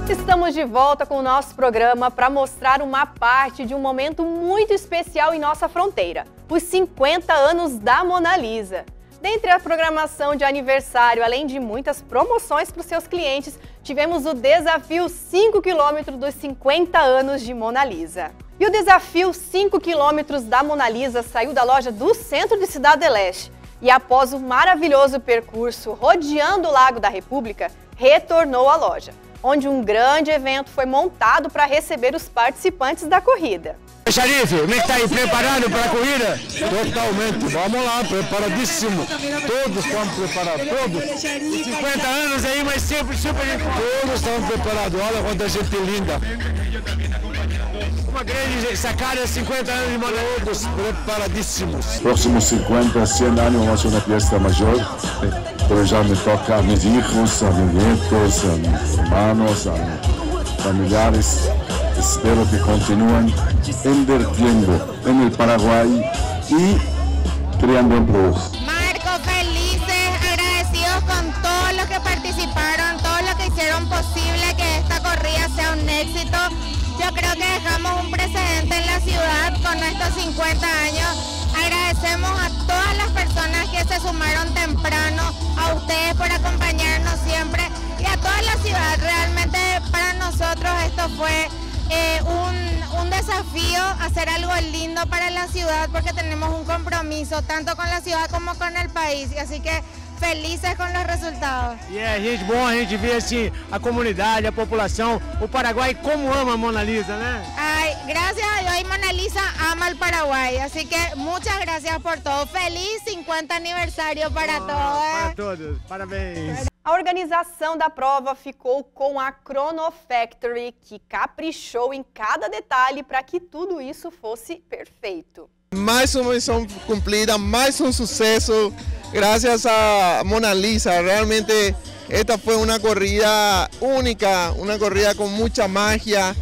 Estamos de volta com o nosso programa para mostrar uma parte de um momento muito especial em nossa fronteira, os 50 anos da Mona Lisa. Dentre a programação de aniversário, além de muitas promoções para os seus clientes, tivemos o desafio 5 km dos 50 anos de Mona Lisa. E o desafio 5 km da Mona Lisa saiu da loja do centro de Cidade Leste e, após o maravilhoso percurso rodeando o Lago da República, retornou à loja, onde um grande evento foi montado para receber os participantes da corrida. Xarife, como é que está aí? Preparado para a corrida? Totalmente, vamos lá, preparadíssimo. Todos estamos preparados, todos. 50 anos aí, mas sempre super gente. Todos estamos preparados, olha quanta gente linda. Uma grande sacada, 50 anos de Mona Lisa. Todos preparadíssimos. Próximos 50, 100 anos vamos fazer uma festa maior. Pero ya me toca a mis hijos, a mis nietos, a mis hermanos, a mis familiares. Espero que continúen invirtiendo en el Paraguay y creando empleos. Marco, felices, agradecidos con todos los que participaron, todos los que hicieron posible que esta corrida sea un éxito. Yo creo que dejamos un precedente en la ciudad con estos 50 años. Agradecemos a todas las personas que se sumaron temprano, a ustedes por acompañarnos siempre y a toda la ciudad. Realmente para nosotros esto fue un desafío, hacer algo lindo para la ciudad porque tenemos un compromiso tanto con la ciudad como con el país, y así que felizes com os resultados. E é gente bom, a gente vê assim a comunidade, a população, o Paraguai como ama a Mona Lisa, né? Ay, gracias a Dios, Mona Lisa ama el Paraguay, así que muchas gracias por todo. Feliz 50 aniversário para todos. Para todos, parabéns. A organização da prova ficou com a Chrono Factory, que caprichou em cada detalhe para que tudo isso fosse perfeito. Mais uma missão cumprida, mais um sucesso, graças a Mona Lisa. Realmente esta foi uma corrida única, uma corrida com muita magia.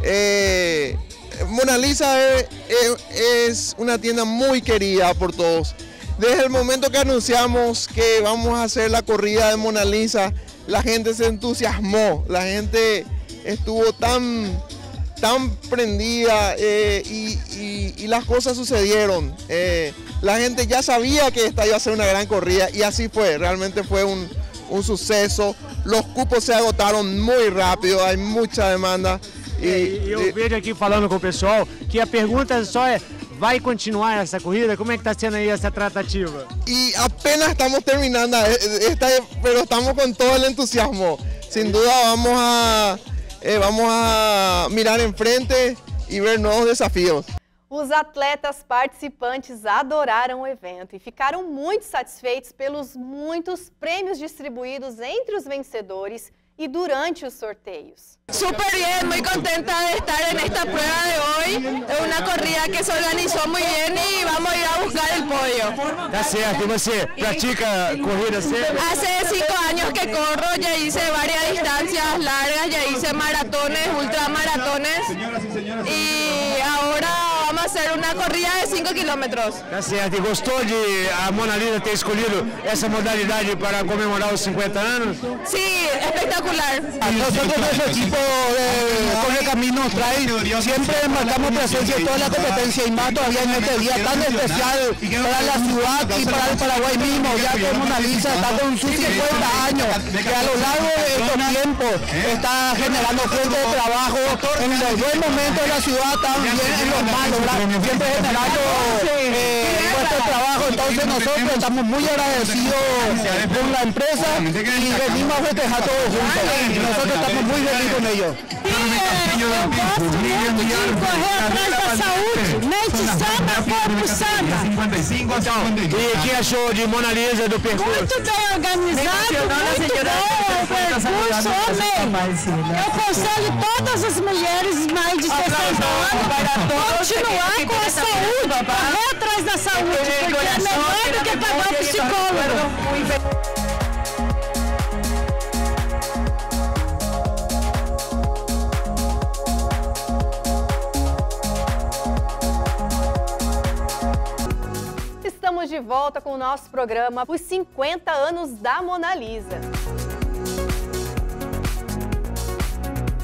Mona Lisa es una tienda muy querida por todos. Desde el momento que anunciamos que vamos a hacer la corrida de Mona Lisa, la gente se entusiasmó, la gente estuvo tan prendida y las cosas sucedieron. La gente ya sabía que esta iba a ser una gran corrida y así fue, realmente fue un suceso. Los cupos se agotaron muy rápido, hay mucha demanda. Eu vejo aqui falando com o pessoal que a pergunta só é: vai continuar essa corrida? Como é que está sendo aí essa tratativa? Y apenas estamos terminando, pero estamos con todo el entusiasmo. Sin duda vamos a mirar en frente y ver nuevos desafíos. Os atletas participantes adoraram o evento e ficaram muito satisfeitos pelos muitos prêmios distribuídos entre os vencedores y durante os sorteos. Súper bien, muy contenta de estar en esta prueba de hoy. Es una corrida que se organizó muy bien y vamos a ir a buscar el podio. Tá certo, e você pratica corrida sempre? Hace 5 años que corro, ya hice varias distancias largas, ya hice maratones, ultramaratones y ahora vamos a hacer una corrida de 5 kilómetros. Tá certo, e gostou de a Mona Lisa ter escolhido essa modalidade para comemorar os 50 anos? Sí, espectacular. Nosotros nuestro equipo de Corre Camino Trail siempre marcamos presencia en toda la competencia y más todavía en este día tan especial para la ciudad y para el Paraguay mismo, ya que Mona Lisa está con sus 50 años, que a lo largo de estos tiempos está generando fuentes de trabajo en los buenos momentos de la ciudad, también en los malos, siempre generando puestos de trabajo. Entonces nosotros estamos muy agradecidos con la empresa y venimos a festejar todos juntos. Nosotros estamos muy felices con ellos. Correr atrás da saúde, mente santa, corpo santa. E o que achou de Mona Lisa do percurso? Muito bem organizado, muito bom o percurso, amém. Eu aconselho todas as mulheres mais de 60 anos continuar com a saúde, correr atrás da saúde, porque é melhor do que pagar o psicólogo. Estamos de volta com o nosso programa Os 50 anos da Mona Lisa.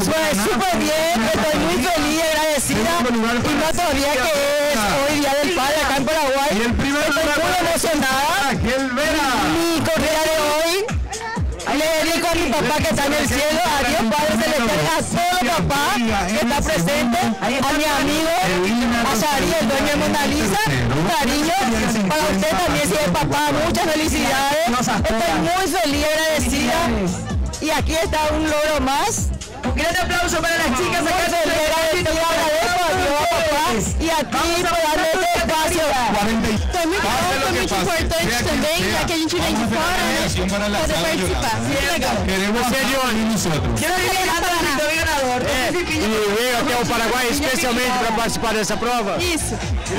Pues súper bien, estoy muy feliz y agradecida y más todavía que es hoy Día del Padre acá en Paraguay. Estoy muy emocionada. Mi corrida de hoy le dedico a mi papá que está en el cielo, a Dios Padre Celestial, a todo papá que está presente, a mi amigo, a Shari, el dueño de Mona Lisa, un cariño, para usted también si es papá, muchas felicidades, estoy muy feliz y agradecida y aquí está un logro más. Un gran aplauso para las chicas acá. Agradezco a Dios, papá, y a ti por darme este espacio. Foi muito importante também, já que a gente vem de fora, né? Poder participar. Muito legal. Você é de onde? Quero obrigada, Paraná. E veio até o Paraguai especialmente para participar dessa prova? Isso.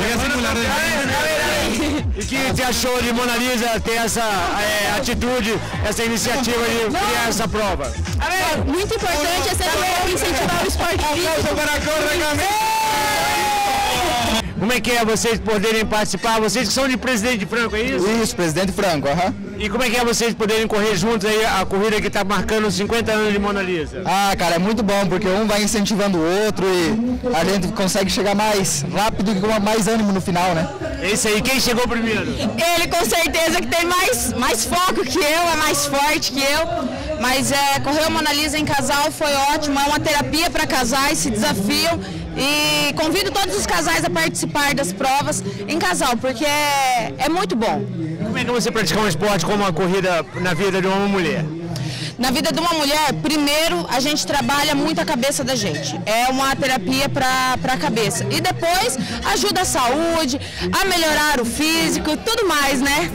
E o que você achou de Mona Lisa ter essa atitude, essa iniciativa de criar essa prova? Muito importante, é sempre incentivar o esporte físico. Como é que é vocês poderem participar? Vocês que são de Presidente Franco, é isso? Isso, Presidente Franco, aham. E como é que é vocês poderem correr juntos aí a corrida que está marcando 50 anos de Mona Lisa? Ah, cara, é muito bom, porque um vai incentivando o outro e a gente consegue chegar mais rápido e com mais ânimo no final, né? É isso aí, quem chegou primeiro? Ele com certeza que tem mais foco que eu, é mais forte que eu, mas correr a Mona Lisa em casal foi ótimo, é uma terapia para casais, se desafiam e convido todos os casais a participar das provas em casal, porque é muito bom. Como é que você pratica um esporte como a corrida na vida de uma mulher? Na vida de uma mulher, primeiro a gente trabalha muito a cabeça da gente. É uma terapia para a cabeça. E depois ajuda a saúde, a melhorar o físico, tudo mais, né?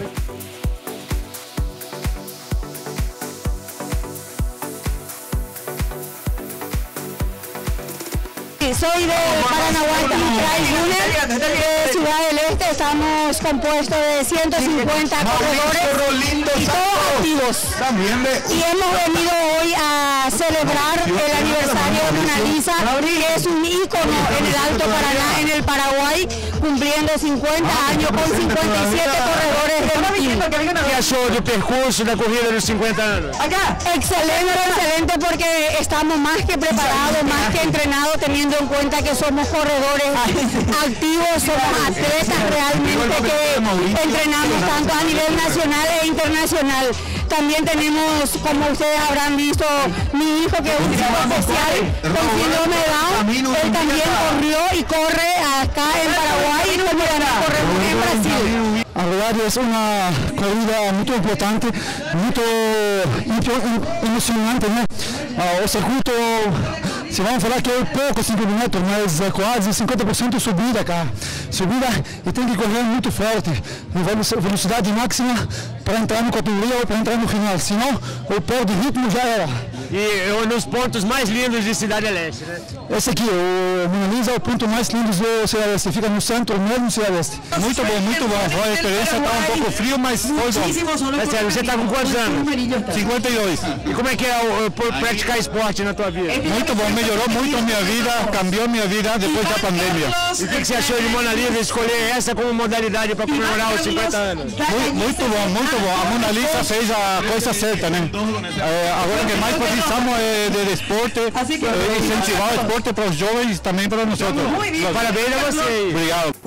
Soy de Paranaguá, Runner, de Ciudad del Este. Estamos compuestos de 150 corredores y todos activos. Y hemos venido hoy a celebrar el aniversario de Mona Lisa, que es un ícono en el Alto Paraná, en el Paraguay, cumpliendo 50 años con 57 corredores de O que achou do percurso da corrida dos 50 anos? Excelente, porque estamos más que preparados, más que entrenados, teniendo en cuenta que somos corredores activos, somos atletas realmente que entrenamos tanto a nivel nacional e internacional. También tenemos, como ustedes habrán visto, mi hijo que es un chico especial con síndrome de Down. Él también corrió y corre acá en Paraguay y también corremos en Brasil. A verdade é uma corrida muito importante, muito emocionante, né? O circuito, se vamos falar que é pouco 5 km, mas é quase 50% subida, cara. Subida e tem que correr muito forte, velocidade máxima para entrar no categoria ou para entrar no final, senão o pé de ritmo já era. E nos pontos mais lindos de Cidade Leste, né? Esse aqui, o Mona Lisa é o ponto mais lindo do Cidade Leste, fica no centro mesmo do Cidade Leste. Muito bom, muito bom. A experiência está um pouco frio, mas foi bom. É sério, você está com quantos anos? 52. E como é que é praticar esporte na tua vida? Muito bom, melhorou muito a minha vida, cambiou minha vida depois da pandemia. E o que você achou de Mona Lisa escolher essa como modalidade para comemorar os 50 anos? Muito bom, muito bom. A Mona Lisa fez a coisa certa, né? Agora o que mais precisamos é de esporte, incentivar o esporte para os jovens e também para nós. Parabéns a você. Obrigado.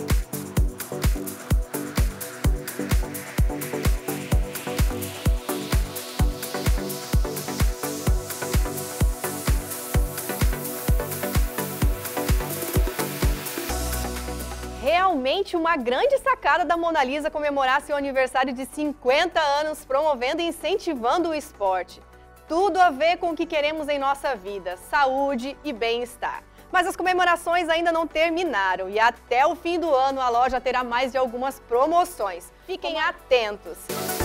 Realmente uma grande sacada da Mona Lisa comemorar seu aniversário de 50 anos, promovendo e incentivando o esporte. Tudo a ver com o que queremos em nossa vida, saúde e bem-estar. Mas as comemorações ainda não terminaram e até o fim do ano a loja terá mais de algumas promoções. Fiquem atentos!